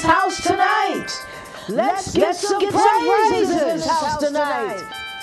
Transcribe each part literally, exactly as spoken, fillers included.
house tonight. Let's get some praises in this house tonight.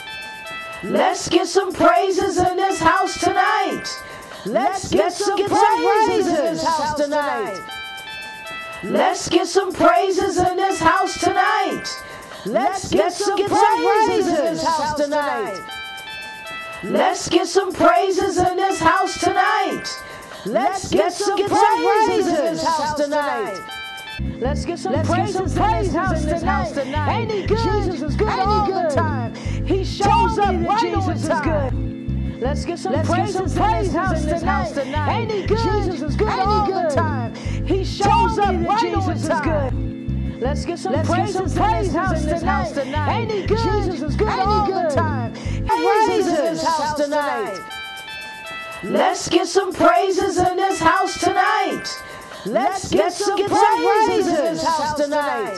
Let's get some praises in this house tonight. Let's get some praises in this house tonight. Let's get some praises in this house tonight. Let's get some praises in this house tonight. Let's get some praises in this house tonight. Let's get some praises in this house tonight. Let's get some praises in this house tonight. Ain't he good? Jesus is good all the time. He shows up right on time. Let's get some praises in this house tonight. Ain't he good? Jesus is good all the time. He shows up right on time. Let's get some praises in this house tonight. Ain't he good? Jesus is good all the time. Praises in this house tonight. Let's get some praises in this house tonight. Let's get some praises in this house tonight.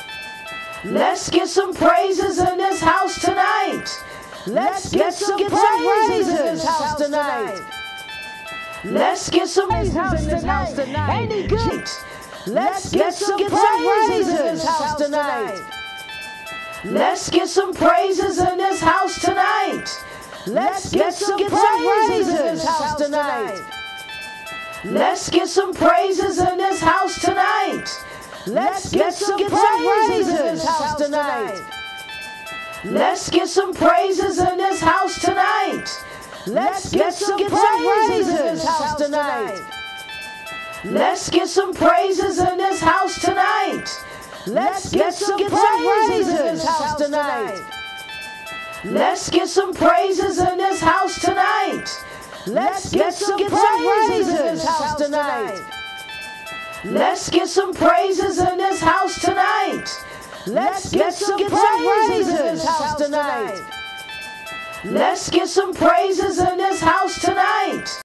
Let's get some praises in this house tonight. Let's get some praises in this house tonight. Let's get some praises in this house tonight. Ain't he good? Let's get some praises in this house tonight. Let's get some praises in this house tonight. Let's get some praises in this house tonight. Let's get some praises in this house tonight. Let's get some praises in this house tonight. Let's get some praises in this house tonight. Let's get some praises in this house tonight. Let's get some praises in this house tonight. Let's get some praises in this house tonight. Let's get some praises in this house tonight. Let's get some praises in this house tonight. Let's get some praises in this house tonight. Let's get some praises in this house tonight. Let's get some praises in this house tonight.